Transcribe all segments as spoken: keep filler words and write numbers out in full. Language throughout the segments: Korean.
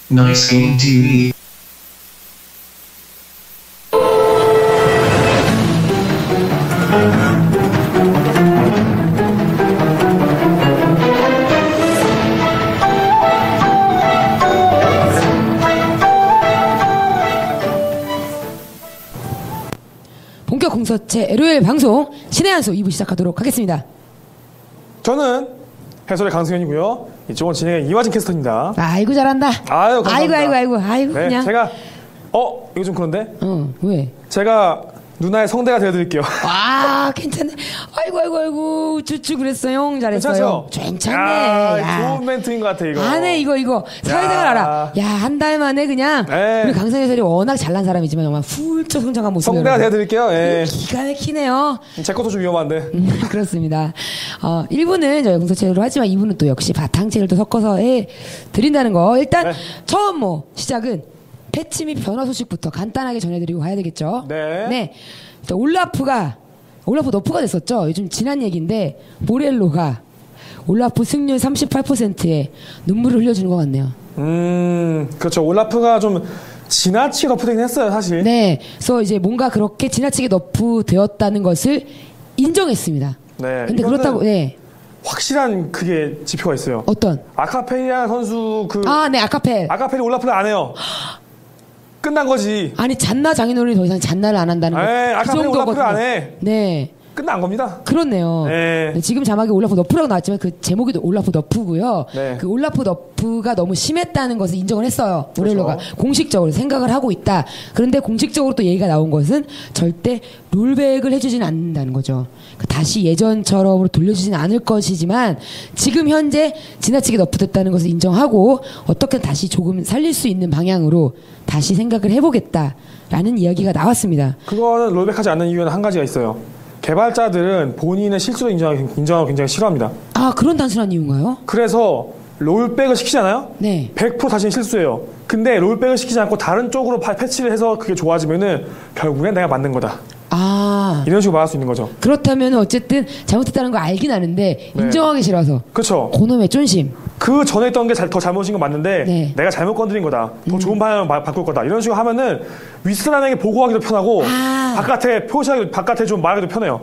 Nice Game 티비. 본격 공서체 엘오엘 방송 신의 한수 이 부 시작하도록 하겠습니다. 저는 해설의 강승현이고요. 이쪽은 진행의 이화진 캐스터입니다. 아이고 잘한다. 아유, 감사합니다. 아이고 아이고 아이고 아이고 네, 그냥. 제가 어 이거 좀 그런데. 어 왜? 제가 누나의 성대가 되어드릴게요. 와 괜찮네. 아이고 아이고 아이고 쭈쭈 그랬어 형 잘했어요. 괜찮죠? 괜찮네. 야, 야. 좋은 멘트인 것 같아 이거. 안해 이거 이거 사회생활 알아. 야 한 달 만에 그냥 에. 우리 강성 해설이 워낙 잘난 사람이지만 정말 훌쩍 성장한 모습. 성대가 되어드릴게요. 예. 기가 막히네요. 제 것도 좀 위험한데. 음, 그렇습니다. 어, 일 부는 저희 공서체로 하지만 이 부는 또 역시 바탕체를 또 섞어서 해 드린다는 거. 일단 네. 처음 뭐 시작은 패치 및 변화 소식부터 간단하게 전해드리고 가야 되겠죠. 네. 네. 일단 올라프가 올라프 너프가 됐었죠. 요즘 지난 얘기인데 모렐로가 올라프 승률 삼십팔 퍼센트에 눈물을 흘려주는 것 같네요. 음, 그렇죠. 올라프가 좀 지나치게 너프되긴 했어요, 사실. 네. 그래서 이제 뭔가 그렇게 지나치게 너프 되었다는 것을 인정했습니다. 네. 근데 이거는 그렇다고 네. 확실한 그게 지표가 있어요. 어떤? 아카페리아 선수 그 아, 네, 아카펠. 아카페리 올라프를 안 해요. 끝난 거지. 아니 잔나 장인어른이 더 이상 잔나를 안 한다는 거. 에이, 그 아카페리 올라프를 안 해. 네. 끝난 겁니다. 그렇네요. 네. 네, 지금 자막에 올라프 너프라고 나왔지만 그 제목이 올라프 너프고요. 네. 그 올라프 너프가 너무 심했다는 것을 인정을 했어요. 모렐로가 그렇죠. 공식적으로 생각을 하고 있다. 그런데 공식적으로 또 얘기가 나온 것은 절대 롤백을 해주지는 않는다는 거죠. 그 다시 예전처럼 돌려주지는 않을 것이지만 지금 현재 지나치게 너프됐다는 것을 인정하고 어떻게 다시 조금 살릴 수 있는 방향으로 다시 생각을 해보겠다라는 이야기가 나왔습니다. 그거는 롤백하지 않는 이유는 한 가지가 있어요. 개발자들은 본인의 실수를 인정하기, 인정하고 굉장히 싫어합니다. 아 그런 단순한 이유인가요? 그래서 롤백을 시키잖아요? 네. 백 퍼센트 자신이 실수해요. 근데 롤백을 시키지 않고 다른 쪽으로 파- 패치를 해서 그게 좋아지면은 결국엔 내가 만든 거다. 아 이런 식으로 말할 수 있는 거죠. 그렇다면 어쨌든 잘못했다는 거 알긴 아는데 네. 인정하기 싫어서 그렇죠. 그놈의 쫀심. 그 전에 했던 게 더 잘못인 건 맞는데 네. 내가 잘못 건드린 거다. 더 음. 좋은 방향으로 바- 바꿀 거다. 이런 식으로 하면은 윗사람에게 보고하기도 편하고 아. 바깥에 표시하기 바깥에 좀 말하기도 편해요.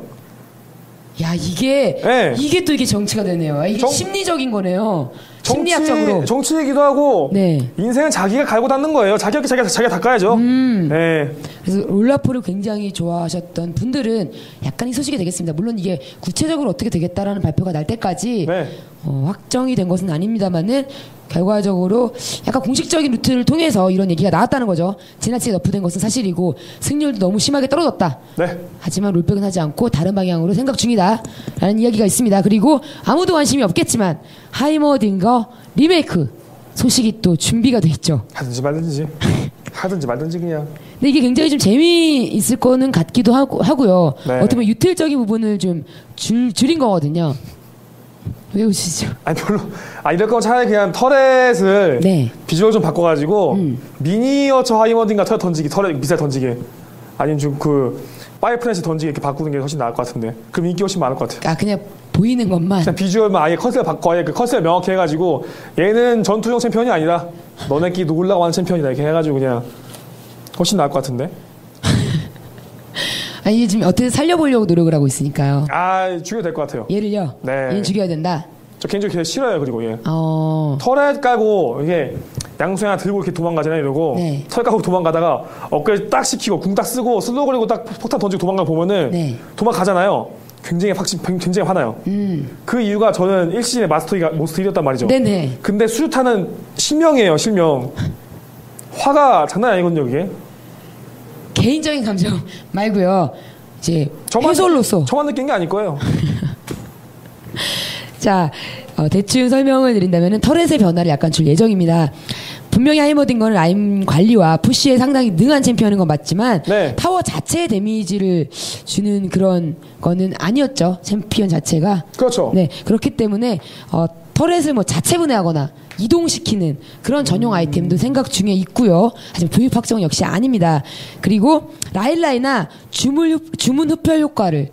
야 이게 네. 이게 또 이게 정치가 되네요. 이게 정- 심리적인 거네요. 정치, 심리학적으로. 정치이기도 하고 네. 인생은 자기가 갈고 닦는 거예요. 자기가 자기가 자기가 닦아야죠. 음. 네. 그래서 올라프를 굉장히 좋아하셨던 분들은 약간 희소식이 되겠습니다. 물론 이게 구체적으로 어떻게 되겠다라는 발표가 날 때까지 네. 어, 확정이 된 것은 아닙니다만은 결과적으로 약간 공식적인 루트를 통해서 이런 얘기가 나왔다는 거죠. 지나치게 너프된 것은 사실이고 승률도 너무 심하게 떨어졌다. 네. 하지만 롤백은 하지 않고 다른 방향으로 생각 중이다 라는 이야기가 있습니다. 그리고 아무도 관심이 없겠지만 하이머딩거 리메이크 소식이 또 준비가 돼 있죠. 하든지 말든지 하든지 말든지 그냥. 근데 이게 굉장히 좀 재미있을 거는 같기도 하고, 하고요. 네. 어떻게 보면 유틸적인 부분을 좀 줄, 줄인 거거든요. 왜 웃으시죠? 아니 별로 아 이럴 거면 차라리 그냥 터렛을 네. 비주얼 좀 바꿔가지고 음. 미니어처 하이머딩과 터렛 던지기 터렛 미사일 던지기 아니면 좀 그 파이프넷이 던지기 이렇게 바꾸는 게 훨씬 나을 것 같은데 그럼 인기 훨씬 많을 것 같아요. 아 그냥 보이는 것만. 그냥 비주얼만 아예 컨셉을 바꿔 아예 그 컨셉을 명확히 해가지고 얘는 전투용 챔피언이 아니다 너네끼리 놀라고 하는 챔피언이다 이렇게 해가지고 그냥 훨씬 나을 것 같은데. 아 이게 지금 어떻게 살려보려고 노력을 하고 있으니까요. 아 죽여도 될 것 같아요. 얘를요. 네. 얘는 죽여야 된다. 저 개인적으로 되게 싫어요. 그리고 얘 어. 터렛 깔고 이게 양손 하나 들고 이렇게 도망가잖아요. 이러고 네. 터렛 깔고 도망가다가 어깨를 딱 시키고 궁 딱 쓰고 슬로우 걸리고 딱 폭탄 던지고 도망가 보면은 네. 도망가잖아요. 굉장히 확 굉장히 화나요. 음. 그 이유가 저는 일 시즌의 마스터가 모스트이었단 말이죠. 네네. 근데 수류탄은 실명이에요. 실명. 화가 장난 아니거든요. 그게. 개인적인 감정 말고요. 이제 저만 해설로서. 저만 느낀 게 아닐 거예요. 자, 어, 대충 설명을 드린다면은 터렛의 변화를 약간 줄 예정입니다. 분명히 하이머딩거는 라인 관리와 푸시에 상당히 능한 챔피언인 건 맞지만 네. 타워 자체에 데미지를 주는 그런 거는 아니었죠. 챔피언 자체가. 그렇죠. 네, 그렇기 때문에 어, 터렛을 뭐 자체 분해하거나 이동시키는 그런 전용 아이템도 생각 중에 있고요. 하지만 도입 확정 역시 아닙니다. 그리고 라일라이나 주문, 주문 흡혈 효과를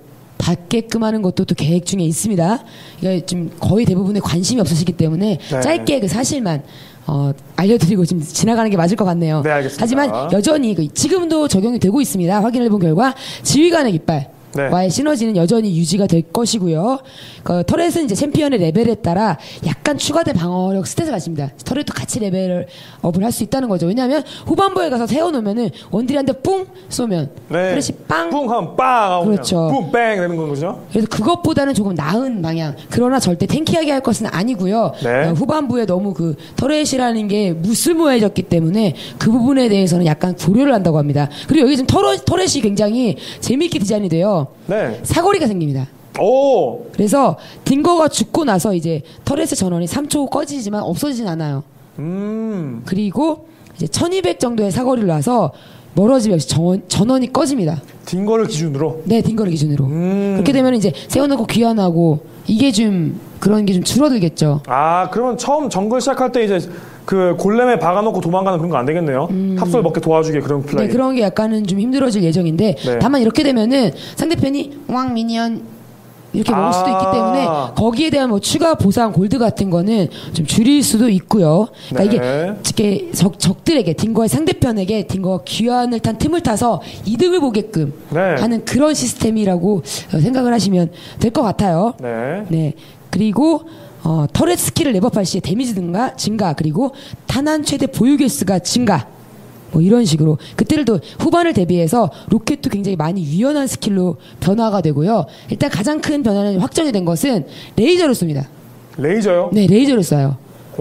받게끔 하는 것도 또 계획 중에 있습니다. 그러니까 지금 거의 대부분의 관심이 없으시기 때문에 네. 짧게 그 사실만 어, 알려드리고 지금 지나가는 게 맞을 것 같네요. 네, 알겠습니다. 하지만 여전히 그 지금도 적용이 되고 있습니다. 확인해본 결과 지휘관의 깃발 네. 와의 시너지는 여전히 유지가 될 것이고요. 그 터렛은 이제 챔피언의 레벨에 따라 약간 추가된 방어력 스탯을 가집니다. 터렛도 같이 레벨을 업을 할 수 있다는 거죠. 왜냐하면 후반부에 가서 세워놓으면은 원딜이 한 대 뿡 쏘면 네. 터렛이 빵. 뿡 하면 빵 하고 그렇죠. 뿡뺑 되는 건 거죠. 그래서 그것보다는 조금 나은 방향. 그러나 절대 탱키하게 할 것은 아니고요. 네. 어, 후반부에 너무 그 터렛이라는 게 무스무해졌기 때문에 그 부분에 대해서는 약간 고려를 한다고 합니다. 그리고 여기 지금 터렛, 터렛이 굉장히 재미있게 디자인이 돼요. 네. 사거리가 생깁니다. 오. 그래서 딩거가 죽고 나서 이제 터렛의 전원이 삼 초 꺼지지만 없어지진 않아요. 음. 그리고 이제 천이백 정도의 사거리를 놔서 멀어지면 역시 전원, 전원이 꺼집니다. 딩거를 기준으로. 네, 딩거를 기준으로. 음. 그렇게 되면 이제 세워놓고 귀환하고 이게 좀 그런 게 좀 줄어들겠죠. 아, 그러면 처음 정글 시작할 때 이제 그 골렘에 박아놓고 도망가는 그런 거 안 되겠네요. 음. 탑솔 먹게 도와주게 그런 플레이. 네, 그런 게 약간은 좀 힘들어질 예정인데 네. 다만 이렇게 되면은 상대편이 왕 미니언 이렇게 먹을 아. 수도 있기 때문에 거기에 대한 뭐 추가 보상 골드 같은 거는 좀 줄일 수도 있고요. 그러니까 네. 이게 이게 적, 적들에게 딩거의 상대편에게 딩거가 귀환을 탄 틈을 타서 이득을 보게끔 네. 하는 그런 시스템이라고 어, 생각을 하시면 될 것 같아요. 네. 네. 그리고 어, 터렛 스킬을 레버할 시에 데미지 증가, 증가 그리고 탄환 최대 보유 개수가 증가 뭐 이런 식으로 그때를 또 후반을 대비해서 로켓도 굉장히 많이 유연한 스킬로 변화가 되고요. 일단 가장 큰 변화는 확정이 된 것은 레이저를 쏩니다. 레이저요? 네, 레이저를 쏴요.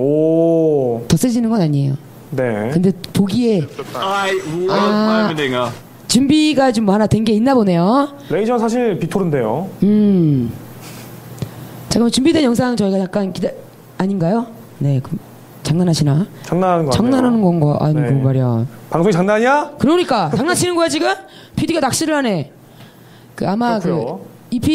오. 더 세지는 건 아니에요. 네. 근데 보기에 I love 아. my Medinga. 준비가 좀 뭐 하나 된 게 있나 보네요. 레이저는 사실 비토르인데요. 음. 자, 그럼 준비된 영상 저희가 잠깐 기다 아닌가요? 네, 그럼 장난하시나? 장난하는 거 장난하는 건가? 아니고 네. 말이야. 방송이 장난이야? 그러니까 장난치는 거야 지금? 피디가 낚시를 하네. 그 아마 그렇고요. 그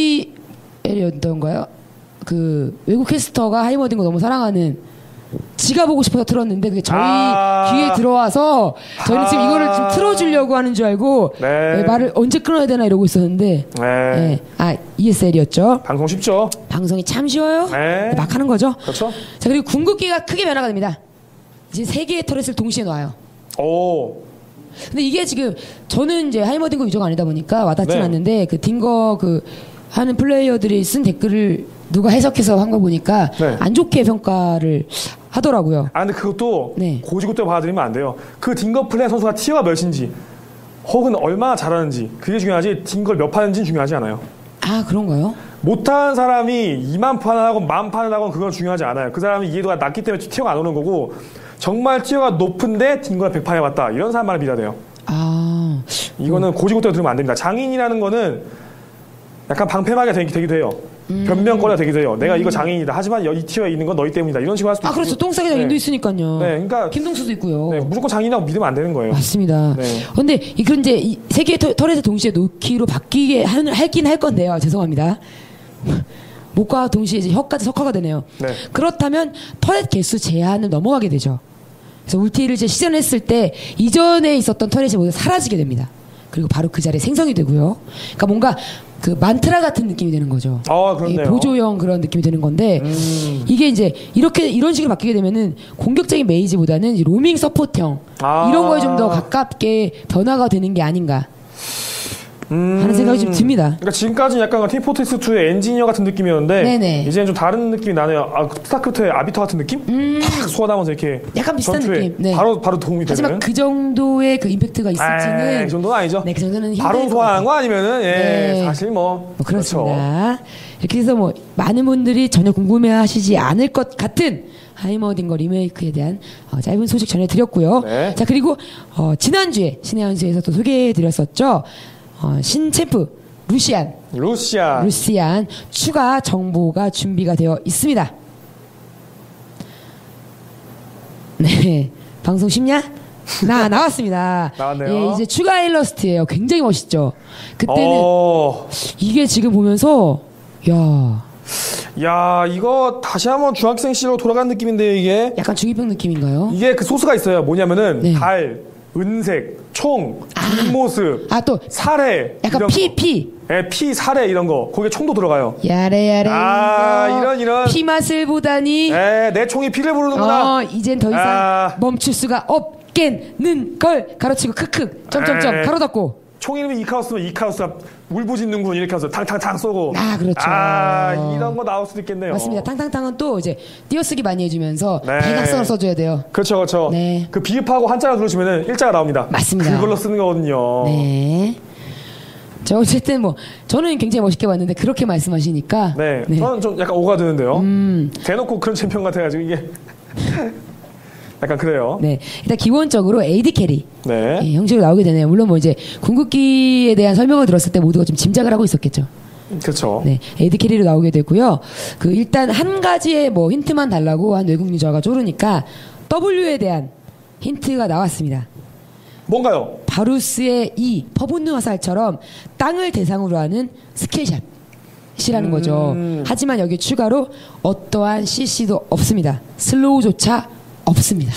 이피엘이었던가요? 그 외국 캐스터가 하이머딩 거 너무 사랑하는 지가 보고 싶어서 틀었는데 그게 저희 아~ 귀에 들어와서 저희는 지금 이거를 좀 틀어주려고 하는 줄 알고 네. 네, 말을 언제 끊어야 되나 이러고 있었는데 네. 네. 아 이에스엘이었죠. 방송 쉽죠? 방송이 참 쉬워요. 네. 막 하는 거죠. 그렇죠? 자 그리고 궁극기가 크게 변화가 됩니다. 이제 세 개의 터렛을 동시에 놔요. 오. 근데 이게 지금 저는 이제 하이머딩거 유저가 아니다 보니까 와닿진 네. 않는데 그 딩거 그 하는 플레이어들이 쓴 댓글을 누가 해석해서 한 거 보니까 네. 안 좋게 평가를 하더라고요. 아, 근데 그것도 네. 고지고대로 받아들이면 안 돼요. 그 딩거 플레이 선수가 티어가 몇인지 혹은 얼마나 잘하는지 그게 중요하지 딩거를 몇 판인지는 중요하지 않아요. 아 그런가요? 못하는 사람이 이만 판을 하고 만 판을 하고 그건 중요하지 않아요. 그 사람이 이해도가 낮기 때문에 티어가 안 오는 거고 정말 티어가 높은데 딩거를 백 판 해봤다 이런 사람만 믿어야 돼요. 아 이거는 고지고대로 들으면 안 됩니다. 장인이라는 거는 약간 방패막이 되기, 되기도 해요. 음. 변명거리가 되기도 해요. 내가 이거 장인이다. 하지만 이 티어에 있는 건 너희 때문이다. 이런 식으로 할 수도 아 그렇죠. 있고. 똥싸기 장인도 네. 있으니까요. 네, 그러니까 김동수도 있고요. 네, 무조건 장인이라고 믿으면 안 되는 거예요. 맞습니다. 네. 근데 이 그런 이제 이 세 개의 터- 터렛을 동시에 놓기로 바뀌게 하는 할긴 할 건데요. 죄송합니다. 목과 동시에 이제 혀까지 석화가 되네요. 네. 그렇다면 터렛 개수 제한을 넘어가게 되죠. 그래서 울티를 이제 시전했을 때 이전에 있었던 터렛이 모두 사라지게 됩니다. 그리고 바로 그 자리에 생성이 되고요. 그러니까 뭔가 그 만트라 같은 느낌이 되는 거죠. 아, 그렇네요. 이 보조형 그런 느낌이 되는 건데 음. 이게 이제 이렇게 이런 식으로 바뀌게 되면은 공격적인 메이지보다는 이제 로밍 서포트형 아. 이런 거에 좀 더 가깝게 변화가 되는 게 아닌가 음. 하는 생각이 좀 듭니다. 그러니까 지금까지는 약간 팀포트스 투의 엔지니어 같은 느낌이었는데 네네. 이제는 좀 다른 느낌이 나네요. 아, 스타크래프트의 아비터 같은 느낌? 팍 쏘아나면서 이렇게 약간 비슷한 전투에 느낌. 네. 바로 바로 도움이 하지만 되는. 그 정도의 그 임팩트가 있을지는 아, 그 정도는 아니죠. 네, 그 정도는 힘들 바로 것 소환한 거 아니면은 예, 네. 사실 뭐, 뭐 그렇습니다. 그렇죠. 이렇게 해서 뭐 많은 분들이 전혀 궁금해하시지 않을 것 같은 하이머딩거 리메이크에 대한 어, 짧은 소식 전해드렸고요. 네. 자 그리고 어, 지난주에 신의 한수에서 또 소개해드렸었죠. 어, 신챔프 루시안, 루시아. 루시안 추가 정보가 준비가 되어 있습니다. 네, 방송 쉽냐? 나 나왔습니다. 나왔네요. 예, 이제 추가 일러스트예요. 굉장히 멋있죠. 그때는 어, 이게 지금 보면서 야 야 이거 다시 한번 중학생 시로 돌아간 느낌인데요 이게. 약간 중이병 느낌인가요? 이게 그 소스가 있어요. 뭐냐면은 네. 달, 은색, 총, 뒷모습, 아, 또 사례, 약간 피, 피. 예, 피, 사례 이런 거. 거기에 총도 들어가요. 야래 야래. 아, 이거 이런 이런. 피 맛을 보다니. 예, 내 총이 피를 부르는구나. 어, 이젠 더 이상 아. 멈출 수가 없겠는 걸 가로치고 크크 점점점 에이. 가로 닫고. 총 이름이 이카우스면 이카우스가 울부짖는군 이렇게 해서 탕탕탕 쏘고. 아, 그렇죠. 아, 이런 거 나올 수도 있겠네요. 맞습니다. 탕탕탕은 또 이제 띄어쓰기 많이 해주면서 네. 대각선을 써줘야 돼요. 그렇죠, 그렇죠. 네. 그 비읍하고 한자를 누르시면은 일자가 나옵니다. 맞습니다. 그걸로 쓰는 거거든요. 네. 자, 어쨌든 뭐 저는 굉장히 멋있게 봤는데 그렇게 말씀하시니까. 네. 네. 저는 좀 약간 오가드는데요. 음. 대놓고 그런 챔피언 같아가지고 이게 약간 그래요. 네. 일단 기본적으로 에이디 캐리. 네. 예, 형식으로 나오게 되네요. 물론 뭐 이제 궁극기에 대한 설명을 들었을 때 모두가 좀 짐작을 하고 있었겠죠. 그렇죠. 네, 에이디 캐리로 나오게 되고요. 그 일단 한 가지의 뭐 힌트만 달라고 한 외국 유저가 쪼르니까 W에 대한 힌트가 나왔습니다. 뭔가요? 바루스의 이 퍼본느 화살처럼 땅을 대상으로 하는 스킬샷이라는 음. 거죠. 하지만 여기 추가로 어떠한 씨씨도 없습니다. 슬로우조차 없습니다.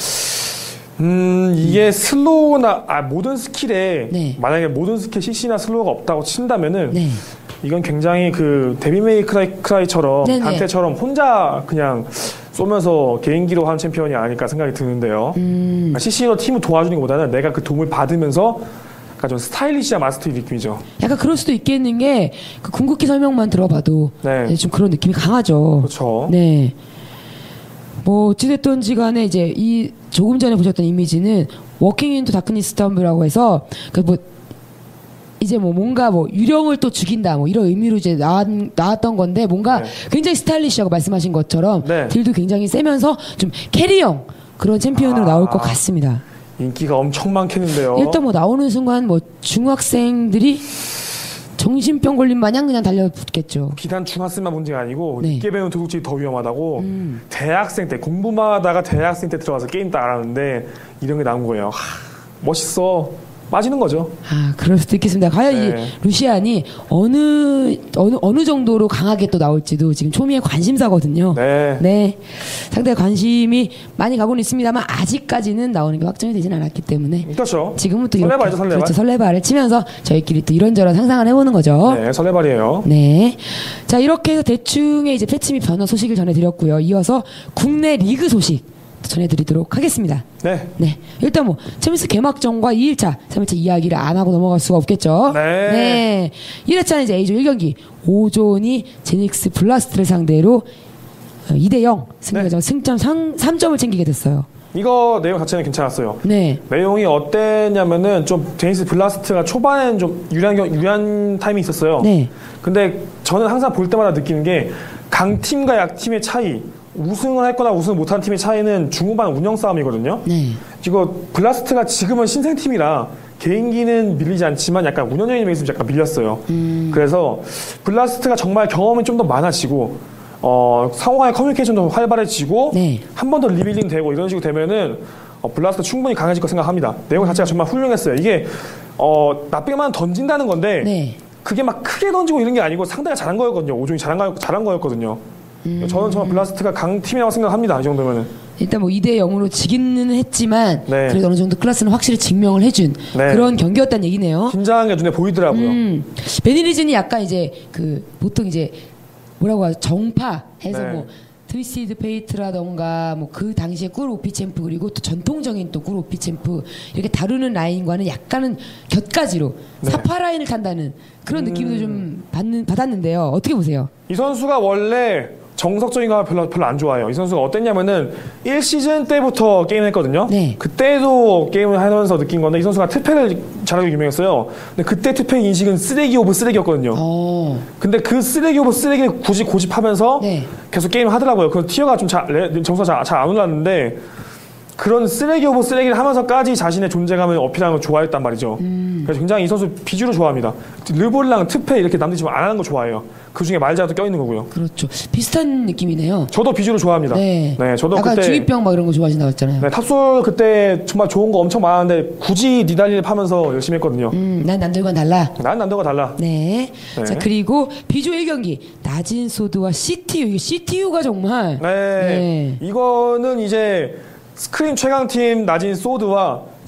음, 이게 슬로우나, 아, 모든 스킬에, 네. 만약에 모든 스킬 씨씨나 슬로우가 없다고 친다면은, 네. 이건 굉장히 그, 데빌 메이 크라이, 크라이처럼, 네네. 단테처럼 혼자 그냥 쏘면서 개인기로 하는 챔피언이 아닐까 생각이 드는데요. 음. 씨씨로 팀을 도와주는 것보다는 내가 그 도움을 받으면서, 약간 좀 스타일리시한 마스터 느낌이죠. 약간 그럴 수도 있겠는 게, 그 궁극기 설명만 들어봐도, 네. 네, 좀 그런 느낌이 강하죠. 그렇죠. 네. 뭐 어찌됐든지 간에 이제 이 조금 전에 보셨던 이미지는 워킹 인투 다크니스 텀브라고 해서 그 뭐 이제 뭐 뭔가 뭐 유령을 또 죽인다 뭐 이런 의미로 이제 나왔, 나왔던 건데 뭔가 네. 굉장히 스타일리시하고 말씀하신 것처럼 네. 딜도 굉장히 세면서 좀 캐리형 그런 챔피언으로 아. 나올 것 같습니다. 인기가 엄청 많겠는데요. 일단 뭐 나오는 순간 뭐 중학생들이 정신병 걸린 마냥 그냥 달려붙겠죠. 비단 중학생만 문제가 아니고 네. 늦게 배우는 도둑질이 더 위험하다고 음. 대학생 때 공부만 하다가 대학생 때 들어가서 게임 딱 알았는데 이런 게 나온 거예요. 하, 멋있어. 빠지는 거죠. 아, 그럴 수도 있겠습니다. 과연 네. 이 루시안이 어느 어느 어느 정도로 강하게 또 나올지도 지금 초미의 관심사거든요. 네. 네. 상당히 관심이 많이 가고는 있습니다만 아직까지는 나오는 게 확정이 되진 않았기 때문에 그렇죠. 지금은 또 이렇게 설레발이죠, 설레발. 그렇죠, 설레발을 치면서 저희끼리 또 이런저런 상상을 해보는 거죠. 네, 설레발이에요. 네. 자, 이렇게 해서 대충의 이제 패치 및 변화 소식을 전해드렸고요. 이어서 국내 리그 소식 전해드리도록 하겠습니다. 네. 네. 일단 뭐, 챔스 개막전과 이 일차, 삼 일차 이야기를 안 하고 넘어갈 수가 없겠죠. 네. 네. 일 회차는 이제 에이조 일 경기, 오존이 제닉스 블라스트를 상대로 이 대 영 승리하자 네. 승점 삼 점을 챙기게 됐어요. 이거 내용 자체는 괜찮았어요. 네. 내용이 어땠냐면은 좀 제니스 블라스트가 초반에는 좀 유리한, 경- 유리한 타임이 있었어요. 네. 근데 저는 항상 볼 때마다 느끼는 게 강팀과 약팀의 차이, 우승을 했거나 우승을 못한 팀의 차이는 중후반 운영 싸움이거든요. 네. 이거 블라스트가 지금은 신생팀이라 개인기는 밀리지 않지만 약간 운영적인 면에서 약간 밀렸어요. 음. 그래서 블라스트가 정말 경험이 좀 더 많아지고 어, 상호간의 커뮤니케이션도 활발해지고 네. 한 번 더 리빌딩 되고 이런 식으로 되면은 어, 블라스트 충분히 강해질 거 생각합니다. 내용 자체가 정말 훌륭했어요. 이게 어, 나쁘게만 던진다는 건데 네. 그게 막 크게 던지고 이런 게 아니고 상대가 잘한 거였거든요. 오종이 잘한, 거, 잘한 거였거든요. 음. 저는 정말 블라스트가 강팀이라고 생각합니다. 이 정도면은. 일단 뭐 이 대 영으로 지기는 했지만 네. 그래도 어느 정도 클래스는 확실히 증명을 해준 네. 그런 경기였다는 얘기네요. 긴장한 게 눈에 보이더라고요. 음, 베니리즌이 약간 이제 그 보통 이제 뭐라고 하죠? 정파 해서 네. 뭐 트위시드 페이트라던가 뭐 그 당시에 꿀 오피 챔프 그리고 또 전통적인 또 꿀 오피 챔프 이렇게 다루는 라인과는 약간은 곁가지로 네. 사파 라인을 탄다는 그런 느낌도 좀 받는 받았는데요. 어떻게 보세요? 이 선수가 원래 정석적인 거 별로, 별로 안 좋아해요. 이 선수가 어땠냐면은 일 시즌 때부터 게임을 했거든요. 네. 그때도 게임을 하면서 느낀 건데 이 선수가 투팩을 잘하기 유명했어요. 근데 그때 투팩 인식은 쓰레기 오브 쓰레기였거든요. 어, 근데 그 쓰레기 오브 쓰레기를 굳이 고집하면서 네. 계속 게임을 하더라고요. 그 티어가 좀 잘, 레- 점수가 잘 안 올랐는데 그런 쓰레기 오브 쓰레기를 하면서까지 자신의 존재감을 어필하는 걸 좋아했단 말이죠. 음. 그래서 굉장히 이 선수 비주를 좋아합니다. 르볼랑 트페 이렇게 남들 지금 안 하는 거 좋아해요. 그 중에 말자도 껴있는 거고요. 그렇죠. 비슷한 느낌이네요. 저도 비주를 좋아합니다. 네. 저도 약간 그때 주의병 막 이런 거 좋아하신다고 했잖아요. 네, 탑솔 그때 정말 좋은 거 엄청 많았는데 굳이 니달리를 파면서 열심히 했거든요. 음, 난 남들과는 달라. 난 남들과 달라. 네. 네. 자, 그리고 비조 일 경기 낮은 소드와 씨티유. 이 씨티유가 정말 네. 네. 이거는 이제 스크림 최강팀 나진 소드와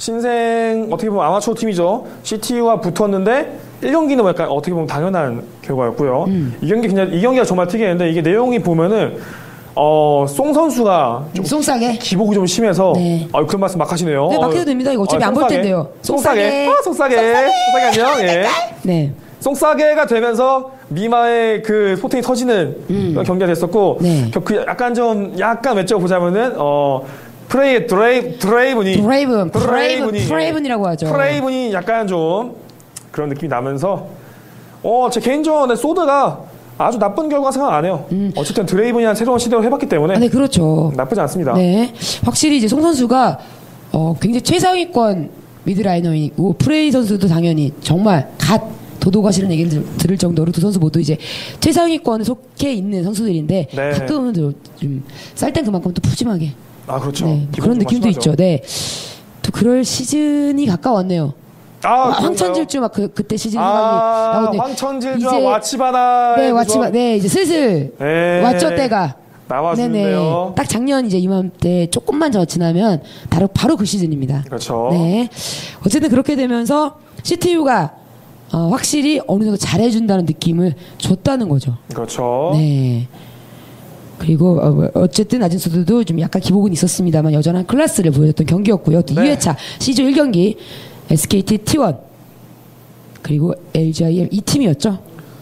신생 어떻게 보면 아마추어 팀이죠. 씨티유와 붙었는데 일 경기는 약간 어떻게 보면 당연한 결과였고요. 음. 이 경기 그냥 이 경기가 정말 특이했는데 이게 내용이 보면은 어, 송 선수가 좀 송싸게 기복이 좀 심해서 네. 아, 그런 말씀 막 하시네요. 네, 막 해도 됩니다. 이거 어차피 아, 안 볼 텐데요. 송싸게. 아, 송싸게. 송싸게 안녕. 예. 네. 송싸게가 되면서 미마의 그 포텐이 터지는 음. 그런 경기가 됐었고 네. 그 약간 좀 약간 외적 보자면은 어 프레이 드레이 드레이븐이 드레이븐 드레이븐 드레이븐이라고 하죠. 드레이븐이 약간 좀 그런 느낌이 나면서 어 제 개인적으로 소드가 아주 나쁜 결과 생각 안 해요. 음. 어쨌든 드레이븐이란 새로운 시도를 해봤기 때문에 아, 네 그렇죠. 나쁘지 않습니다. 네 확실히 이제 송 선수가 어, 굉장히 최상위권 미드라이너이고 프레이 선수도 당연히 정말 갓 도도가 싫은 얘기를 들을 정도로 두 선수 모두 이제 최상위권에 속해 있는 선수들인데 네. 가끔은 좀 쌀 땐 그만큼 또 푸짐하게 아 그렇죠. 네, 그런 느낌도 있죠. 네, 또 그럴 시즌이 가까웠네요. 아, 황천질주 막 그 그때 시즌이 아, 나오는데 황천질주와 와치바다 네 와치바 네 이제 슬슬 네. 왔죠 때가 나와주는데요. 딱 작년 이제 이맘때 조금만 더 지나면 바로 바로 그 시즌입니다. 그렇죠. 네 어쨌든 그렇게 되면서 씨티유가 어, 확실히 어느 정도 잘해준다는 느낌을 줬다는 거죠. 그렇죠. 네. 그리고 어, 어쨌든 아진수들도 좀 약간 기복은 있었습니다만 여전한 클래스를 보여줬던 경기였고요. 또 네. 이 회차 시조 일 경기 에스케이티 티1 그리고 엘지아이엠 이 팀이었죠.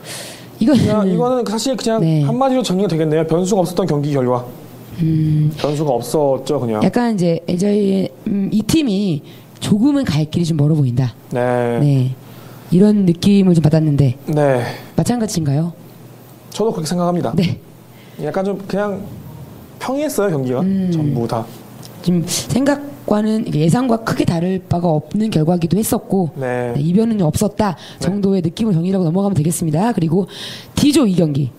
이거는 이거는 사실 그냥 네. 한마디로 정리가 되겠네요. 변수가 없었던 경기 결과. 음, 변수가 없었죠, 그냥. 약간 이제 엘지아이엠 음, 이 팀이 조금은 갈 길이 좀 멀어 보인다. 네. 네. 이런 느낌을 좀 받았는데. 네. 마찬가지인가요? 저도 그렇게 생각합니다. 네. 약간 좀 그냥 평이했어요, 경기가. 음, 전부 다. 지금 생각과는 예상과 크게 다를 바가 없는 결과기도 했었고 네. 네, 이변은 없었다 정도의 네. 느낌을 정리하고 넘어가면 되겠습니다. 그리고 D조 이 경기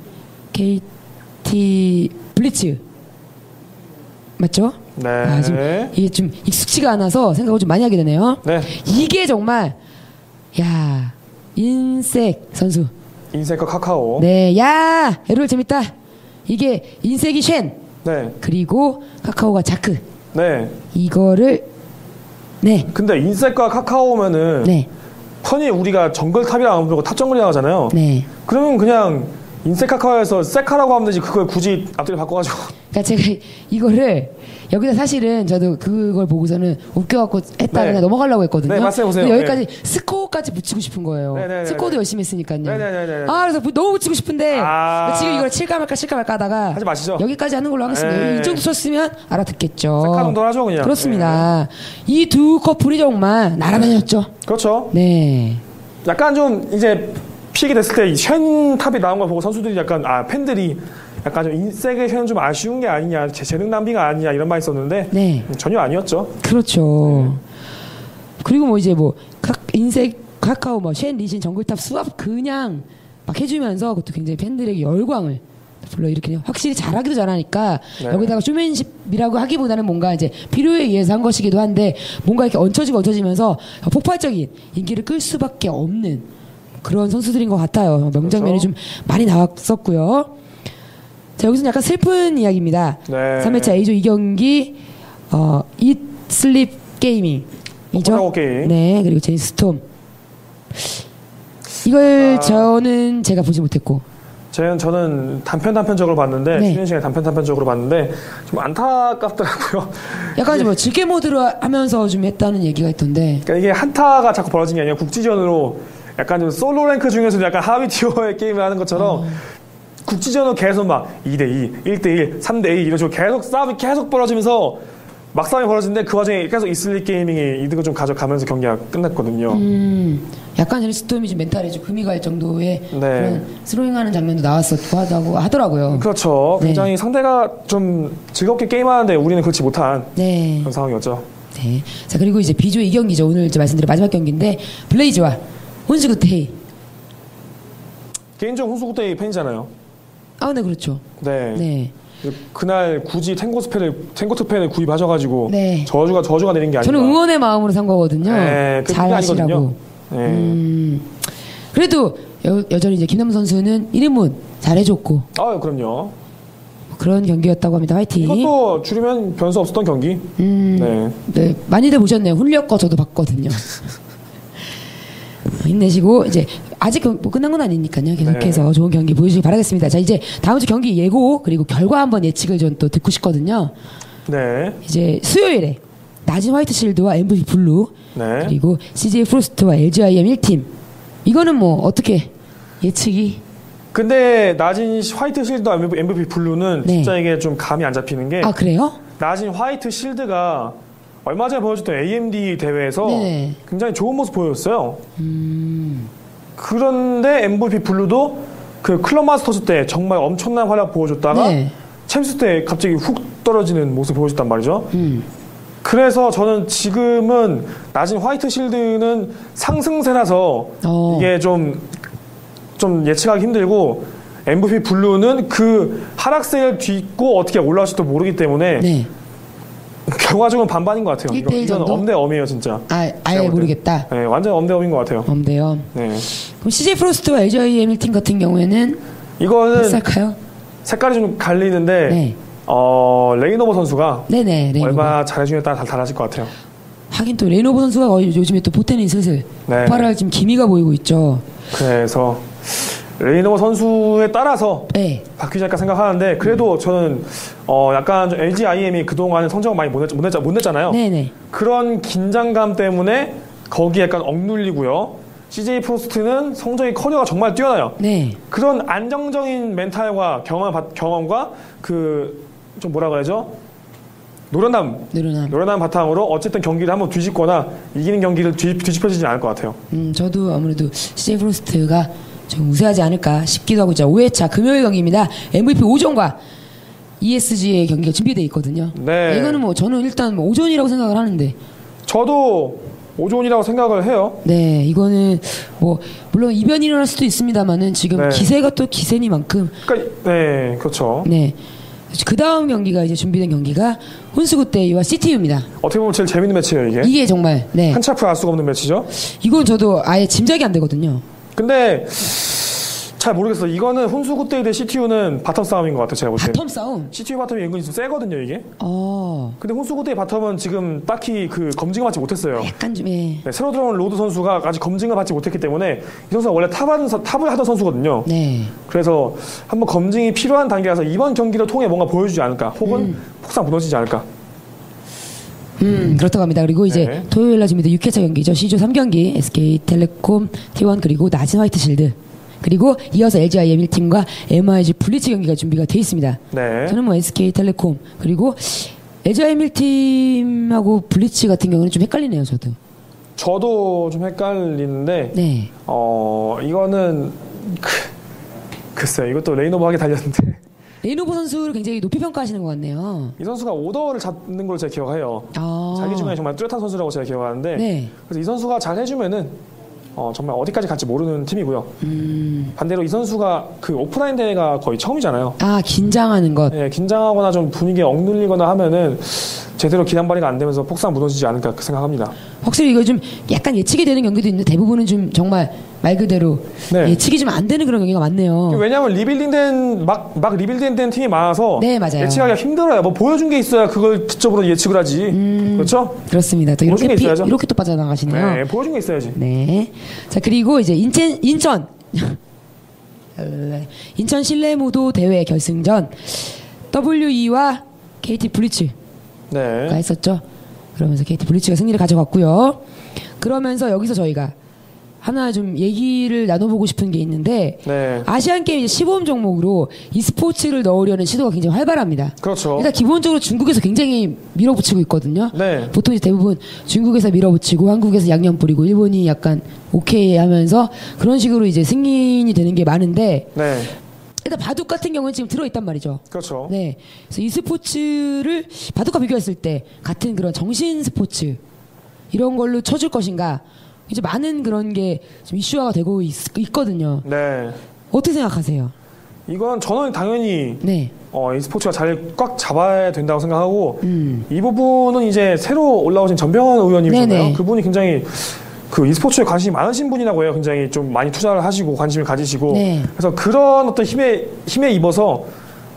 케이티 블리츠 맞죠? 네. 아, 지금 이게 좀 익숙치가 않아서 생각을 좀 많이 하게 되네요. 네. 이게 정말 야 인색 선수 인색과 카카오 네, 야 에롤 재밌다. 이게 인색이 쉔 네. 그리고 카카오가 자크 네. 이거를 네. 근데 인색과 카카오면은 네. 편히 우리가 정글 탑이라 안 부르고 탑 정글이라고 하잖아요. 네. 그러면 그냥 인색 카카오에서 세카라고 하면 되지 그걸 굳이 앞뒤를 바꿔가지고. 그러니까 제가 이거를 여기서 사실은 저도 그걸 보고서는 웃겨갖고 했다 네. 그냥 넘어가려고 했거든요. 네, 말씀해보세요. 여기까지 네. 스코어까지 붙이고 싶은 거예요. 네네네네. 스코어도 열심히 했으니까요. 네네네네. 아 그래서 너무 붙이고 싶은데 아~ 지금 이걸 칠까 말까 칠까 말까 하다가 하지 마시죠. 여기까지 하는 걸로 하겠습니다. 네. 이 정도 쳤으면 알아듣겠죠. 세카 정도 하죠 그냥. 그렇습니다. 네. 이 두 커플이 정말 날아다녔죠. 그렇죠. 네. 약간 좀 이제 피익이 됐을 때 쉔 탑이 나온 걸 보고 선수들이 약간 아 팬들이 약간 좀 인색의 쉔은 좀 아쉬운 게 아니냐 제 재능 낭비가 아니냐 이런 말이 있었는데 네. 전혀 아니었죠. 그렇죠. 네. 그리고 뭐 이제 뭐 카, 인색 카카오 뭐 쉔 리신 정글탑 수압 그냥 막 해주면서 그것도 굉장히 팬들에게 열광을 불러일으키네요. 확실히 잘하기도 잘하니까 네. 여기다가 쇼맨십이라고 하기보다는 뭔가 이제 필요에 의해서 한 것이기도 한데 뭔가 이렇게 얹혀지고 얹혀지면서 폭발적인 인기를 끌 수밖에 없는 그런 선수들인 것 같아요. 명장면이 그렇죠. 좀 많이 나왔었고요. 자 여기서는 약간 슬픈 이야기입니다. 네. 삼 회차 A조 이 경기 어, 잇 슬립 게이밍이죠. 게임. 네 그리고 제이스 스톰 이걸 아... 저는 제가 보지 못했고 저는 저는 단편 단편적으로 봤는데 네. 쉬는 시간에 단편 단편적으로 봤는데 좀 안타깝더라고요. 약간 좀 뭐 즐겨 모드로 하면서 좀 했다는 얘기가 있던데. 그러니까 이게 한타가 자꾸 벌어진 게 아니라 국지전으로 약간 좀 솔로 랭크 중에서도 약간 하위 티어의 게임을 하는 것처럼 어. 국지전으로 계속 막 이 대 이, 일 대 일, 삼 대 이 이런 식으로 계속 싸움이 계속 벌어지면서 막싸움이 벌어지는데 그 와중에 계속 이슬리 게이밍이 이득을 좀 가져가면서 경기가 끝났거든요. 음, 약간 헬스톰이 좀 멘탈에 좀 금이 갈 정도의 네. 그런 스로잉하는 장면도 나왔었고 하다고 하더라고요. 그렇죠. 굉장히 네. 상대가 좀 즐겁게 게임하는데 우리는 그렇지 못한 네. 그런 상황이었죠. 네. 자 그리고 이제 비조 이 경기죠. 오늘 이제 말씀드린 마지막 경기인데 블레이즈와 혼수구테이. 개인적으로 혼수구테이 팬이잖아요. 아, 네 그렇죠. 네. 네. 그날 굳이 탱고스펜을 탱고트펜을 구입하셔가지고 네. 저주가 저주가 내린 게 아니라 저는 응원의 마음으로 산 거거든요. 네, 잘 하시라고. 네. 음, 그래도 여, 여전히 이제 김남우 선수는 일 인문 잘해줬고. 아 그럼요. 그런 경기였다고 합니다. 화이팅. 이것도 줄이면 변수 없었던 경기. 음, 네. 네, 많이들 보셨네요. 훈련 거 저도 봤거든요. 힘내시고 이제 아직 뭐 끝난 건 아니니까요. 계속해서 네. 좋은 경기 보여주시기 바라겠습니다. 자, 이제 다음 주 경기 예고 그리고 결과 한번 예측을 좀 또 듣고 싶거든요. 네. 이제 수요일에 낮은 화이트 실드와 엠브이피 블루 네. 그리고 씨제이 프로스트와 엘지아이엠 일 팀. 이거는 뭐 어떻게 예측이? 근데 낮은 화이트 실드와 엠브이피 블루는 네. 진짜 이게 좀 감이 안 잡히는 게. 아, 그래요? 낮은 화이트 실드가 얼마 전에 보여줬던 에이엠디 대회에서 네네. 굉장히 좋은 모습 보여줬어요. 음. 그런데 엠브이피 블루도 그 클럽 마스터즈 때 정말 엄청난 활약 보여줬다가 네. 챔스 때 갑자기 훅 떨어지는 모습 보여줬단 말이죠. 음. 그래서 저는 지금은 낮은 화이트 실드는 상승세라서 어. 이게 좀, 좀 예측하기 힘들고 엠브이피 블루는 그 하락세를 딛고 어떻게 올라올지도 모르기 때문에 네. 결과적으로 반반인 것 같아요. 이거, 이건 엄대엄이에요, 진짜. 아, 아예 모르겠다. 네, 완전 엄대엄인 것 같아요. 엄대엄. 네. 그럼 씨제이 프로스트와 엘지아이엠 일 팀 같은 경우에는 이거는 비쌀까요? 색깔이 좀 갈리는데 네. 어, 레이노버 선수가 네네, 레이노버. 얼마나 잘해주냐에 따라 달라질 것 같아요. 하긴 또 레이노버 선수가 요즘에 또 보태는 슬슬 네. 폭발할 지금 기미가 보이고 있죠. 그래서 레이노버 선수에 따라서 네. 바뀌지 않을까 생각하는데 그래도 음. 저는 어 약간 엘지아이엠이 그동안 성적을 많이 못, 냈, 못, 냈, 못 냈잖아요. 네네. 그런 긴장감 때문에 거기에 약간 억눌리고요. 씨제이 프로스트는 성적이 커리어가 정말 뛰어나요. 네. 그런 안정적인 멘탈과 경험, 경험과 그 좀 뭐라 그러죠? 노련함. 노련함. 노련함 바탕으로 어쨌든 경기를 한번 뒤집거나 이기는 경기를 뒤, 뒤집혀지지 않을 것 같아요. 음, 저도 아무래도 씨제이 프로스트가 좀 우세하지 않을까 싶기도 하고, 자, 오 회차 금요일 경기입니다. 엠브이피 오전과 이에스지의 경기가 준비되어 있거든요. 네. 이거는 뭐 저는 일단 뭐 오전이라고 생각을 하는데. 저도 오전이라고 생각을 해요. 네, 이거는 뭐 물론 이변이 일어날 수도 있습니다만은 지금 네. 기세가 또 기세니만큼. 그러니까 네, 그렇죠. 네. 그 다음 경기가 이제 준비된 경기가 훈스굿데이와 씨티유입니다. 어떻게 보면 제일 재밌는 매치예요, 이게. 이게 정말 네. 한치 앞을 알 수가 없는 매치죠. 이건 저도 아예 짐작이 안 되거든요. 근데 잘 모르겠어. 이거는 훈스굿데이 대 씨티유는 바텀 싸움인 것 같아요, 제가 볼 때. 바텀 싸움? 씨티유 바텀이 은근히 좀 세거든요, 이게. 어. 근데 훈스굿데이 바텀은 지금 딱히 그 검증을 받지 못했어요. 약간 좀, 예. 네, 새로 들어온 로드 선수가 아직 검증을 받지 못했기 때문에 이 선수가 원래 탑하는, 탑을 하던 선수거든요. 네. 그래서 한번 검증이 필요한 단계라서 이번 경기를 통해 뭔가 보여주지 않을까. 혹은 음. 폭삭 무너지지 않을까. 음, 그렇다고 합니다. 그리고 이제 네. 토요일날 준비된 육 회차 경기죠. C조 삼 경기, 에스케이텔레콤, 티원 그리고 낮은 화이트실드. 그리고 이어서 엘지아이엠 일 팀과 엠아이지 블리츠 경기가 준비가 돼 있습니다. 네. 저는 뭐 에스케이텔레콤 그리고 엘지아이엠 일 팀하고 블리츠 같은 경우는 좀 헷갈리네요, 저도. 저도 좀 헷갈리는데 네. 어 이거는 그, 글쎄요. 이것도 레이노버하게 달렸는데 레이노버 선수를 굉장히 높이 평가하시는 것 같네요. 이 선수가 오더를 잡는 걸로 제가 기억해요. 아. 자기 중에 정말 뚜렷한 선수라고 제가 기억하는데 네. 그래서 이 선수가 잘 해주면은 어, 정말 어디까지 갈지 모르는 팀이고요. 음. 반대로 이 선수가 그 오프라인 대회가 거의 처음이잖아요. 아, 긴장하는 것. 네, 긴장하거나 좀 분위기에 억눌리거나 하면은 제대로 기량 발휘가 안 되면서 폭삭 무너지지 않을까 생각합니다. 확실히 이거 좀 약간 예측이 되는 경기도 있는데 대부분은 좀 정말 말 그대로 네. 예측이 좀 안 되는 그런 경기가 많네요. 왜냐하면 리빌딩된 막, 막 리빌딩된 팀이 많아서 네, 맞아요. 예측하기가 힘들어요. 뭐 보여준 게 있어야 그걸 직접으로 예측을 하지. 음, 그렇죠? 그렇습니다. 또 이렇게 피, 이렇게 또 빠져나가시네요. 네, 보여준 게 있어야지. 네. 자, 그리고 이제 인천 인천 인천 실내무도 대회 결승전 더블유이와 케이티 블리츠가 네. 했었죠. 그러면서 케이티 블리츠가 승리를 가져갔고요. 그러면서 여기서 저희가 하나 좀 얘기를 나눠보고 싶은 게 있는데 네. 아시안 게임 시범 종목으로 e스포츠를 넣으려는 시도가 굉장히 활발합니다. 그렇죠. 일단 기본적으로 중국에서 굉장히 밀어붙이고 있거든요. 네. 보통 이제 대부분 중국에서 밀어붙이고 한국에서 양념 뿌리고 일본이 약간 오케이 하면서 그런 식으로 이제 승인이 되는 게 많은데 네. 일단 바둑 같은 경우는 지금 들어있단 말이죠. 그렇죠. 네. 그래서 e스포츠를 바둑과 비교했을 때 같은 그런 정신 스포츠 이런 걸로 쳐줄 것인가 이제 많은 그런 게 좀 이슈화가 되고 있, 있거든요. 네. 어떻게 생각하세요? 이건 저는 당연히 네. 어, e스포츠가 잘 꽉 잡아야 된다고 생각하고 음. 이 부분은 이제 새로 올라오신 전병헌 의원님이잖아요. 그분이 굉장히 그 e스포츠에 관심이 많으신 분이라고 해요. 굉장히 좀 많이 투자를 하시고 관심을 가지시고 네. 그래서 그런 어떤 힘에 힘에 입어서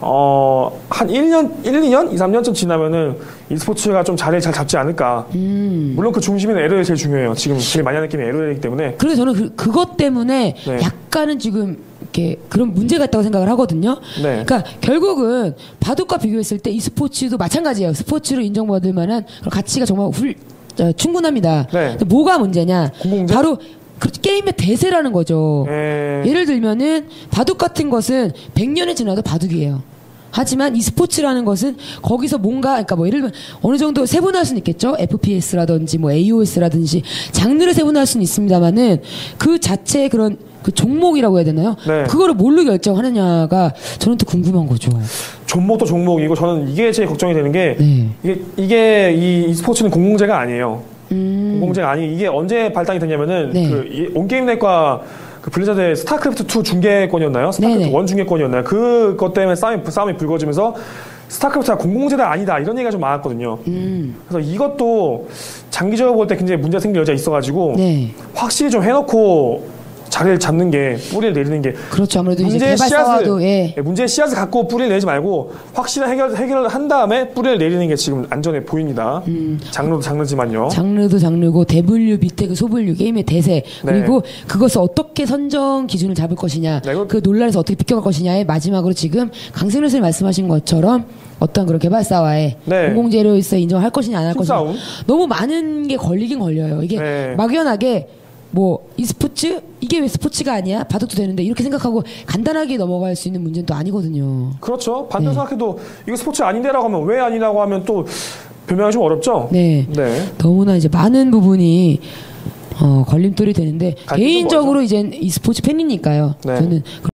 어, 한 일 년, 일, 이 년, 이, 삼 년쯤 지나면은 e스포츠가 좀 자리를 잘 잡지 않을까. 음. 물론 그 중심에는 엘오엘이 제일 중요해요. 지금 제일 많이 하는 게임이 엘오엘이기 때문에. 그래서 저는 그, 그것 때문에 네. 약간은 지금 이렇게 그런 문제가 있다고 생각을 하거든요. 네. 그러니까 결국은 바둑과 비교했을 때 e스포츠도 마찬가지예요. 스포츠로 인정받을 만한 그런 가치가 정말 훌, 어, 충분합니다. 네. 근데 뭐가 문제냐? 공공재? 바로 그 게임의 대세라는 거죠. 에... 예를 들면은 바둑 같은 것은 백 년이 지나도 바둑이에요. 하지만 e스포츠라는 것은 거기서 뭔가 그러니까 뭐 예를 들면 어느 정도 세분화할 수는 있겠죠. 에프피에스라든지 뭐 에이오에스라든지 장르를 세분화할 수는 있습니다만은 그 자체의 그런 그 종목이라고 해야 되나요? 네. 그거를 뭘로 결정하느냐가 저는 또 궁금한 거죠. 종목도 종목이고 저는 이게 제일 걱정이 되는 게 네. 이게 이게 이 e스포츠는 공공재가 아니에요. 음. 공공재가 아니 이게 언제 발당이 됐냐면은 네. 그 온게임넷과 그 블리자드의 스타크래프트 투 중계권이었나요? 스타크래프트 네네. 원 중계권이었나요? 그것 때문에 싸움이, 싸움이 불거지면서 스타크래프트가 공공재가 아니다 이런 얘기가 좀 많았거든요. 음. 그래서 이것도 장기적으로 볼 때 굉장히 문제 생길 여지가 있어가지고 네. 확실히 좀 해놓고 자리를 잡는 게 뿌리를 내리는 게 그렇죠. 아무래도 이제 문제의 개발사와도 예. 예, 문제의 씨앗을 갖고 뿌리를 내지 말고 확실한 해결, 해결을 한 다음에 뿌리를 내리는 게 지금 안전해 보입니다. 음. 장르도 장르지만요. 장르도 장르고 대분류 밑에 그 소분류 게임의 대세 그리고 그것을 어떻게 선정 기준을 잡을 것이냐 네, 그- 그 논란에서 어떻게 비껴갈 것이냐의 마지막으로 지금 강승현 선생님 말씀하신 것처럼 어떤 그런 개발사와의 네. 공공재료에서 인정할 것이냐 안 할 것이냐 힘싸움. 너무 많은 게 걸리긴 걸려요. 이게 네. 막연하게 뭐 e스포츠 이게 왜 스포츠가 아니야? 봐도 되는데 이렇게 생각하고 간단하게 넘어갈 수 있는 문제는 또 아니거든요. 그렇죠. 반대로 네. 생각해도 이거 스포츠 아닌데라고 하면 왜 아니라고 하면 또 변명이 좀 어렵죠. 네. 네. 너무나 이제 많은 부분이 어, 걸림돌이 되는데 갈등도 개인적으로 이제 e스포츠 팬이니까요. 네. 저는